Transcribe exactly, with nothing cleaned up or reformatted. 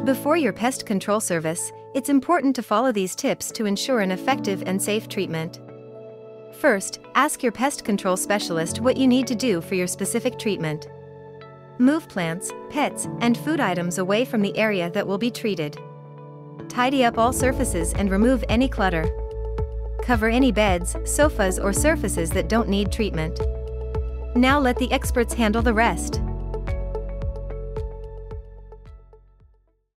Before your pest control service, it's important to follow these tips to ensure an effective and safe treatment. First, ask your pest control specialist what you need to do for your specific treatment. Move plants, pets, and food items away from the area that will be treated. Tidy up all surfaces and remove any clutter. Cover any beds, sofas, or surfaces that don't need treatment. Now let the experts handle the rest.